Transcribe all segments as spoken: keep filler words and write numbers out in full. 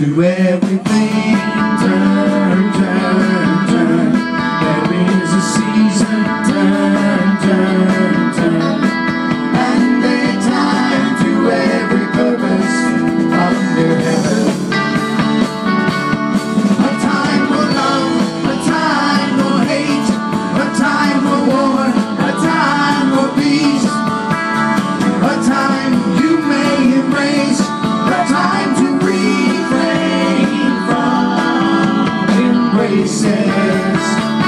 To everything, turn, turn, turn. There is a season, turn, turn, turn. And a time to every purpose under heaven. A time for love, a time for hate, a time for war, a time for peace, a time you may embrace, a time to embraces.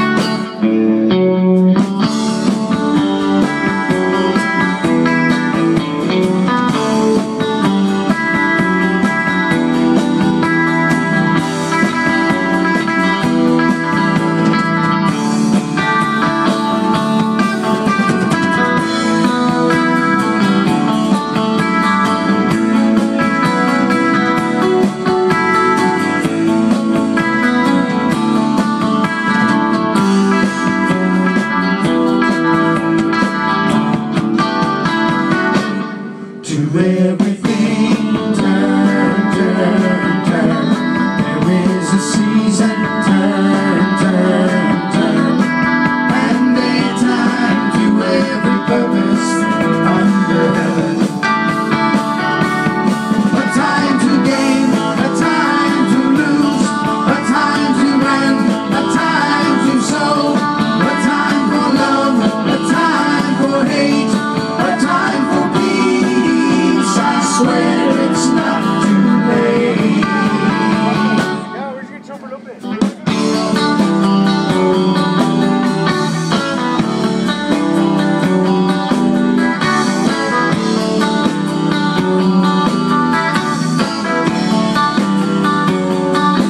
To everything, turn, turn, turn. There is a season, turn, turn, turn. And a time to every purpose under heaven. A time to gain, a time to lose, a time to win, a time to sow, a time for love, a time for hate, a time for I swear it's not too late. Yeah, we're just gonna jump a little bit.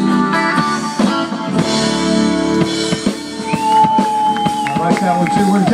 I like that one too.